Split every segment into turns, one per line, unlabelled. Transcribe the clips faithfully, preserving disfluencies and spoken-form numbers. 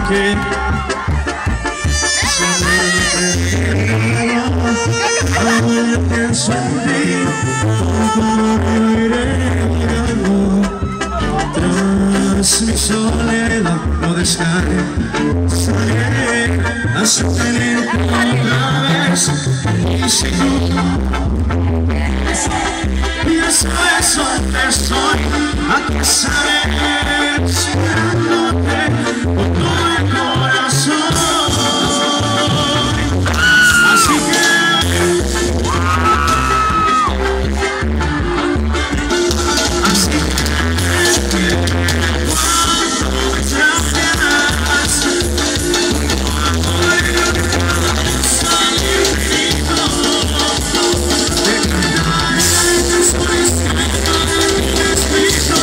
que ahora yo pienso en ti, como iré mirando tras mi soledad, no descansaré hasta tenerte otra vez. Y si tú ya sabes dónde estoy, aquí estaré esperándote con todo el corazón. Así que así que cuando me trajeras al infinito, te cantaré estoy escrito en mi espíritu.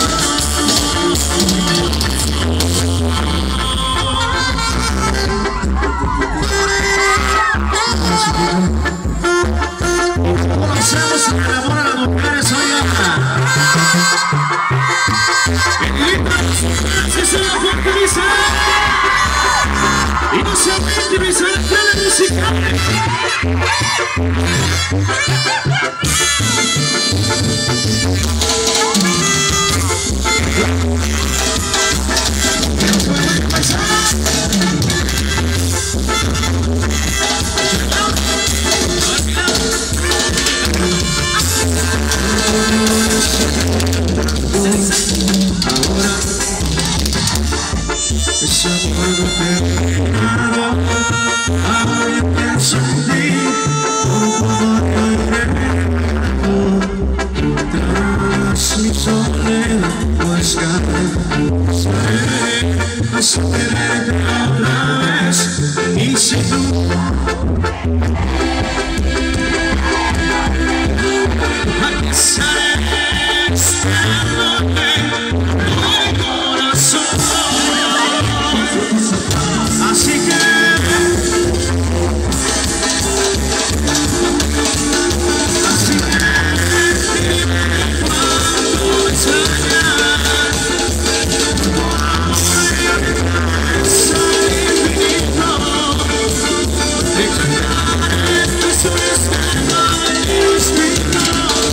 Conocemos el amor a las mujeres hoy acá. Si se la focaliza y no se optimiza la tele musical. Ese amor terminado, ahora yo pienso en ti, como iré tras mi soledad, no descansaré hasta tenerte otra vez. Y si tú aquí estaré esperándote con el corazón. Así que así que dime cuándo me extrañas, es al infinito, te cantaré, te estoy esperando en mi espíritu.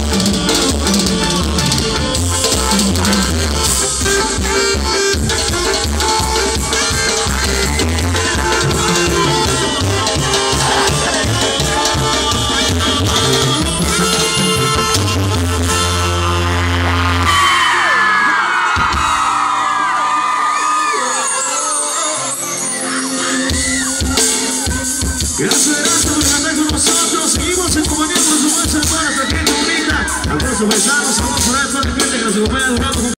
Gracias por estar con nosotros. Seguimos en compañía con su buen hermana, pequeña bonita. Algunos besados, vamos a ver, que nos acompaña durante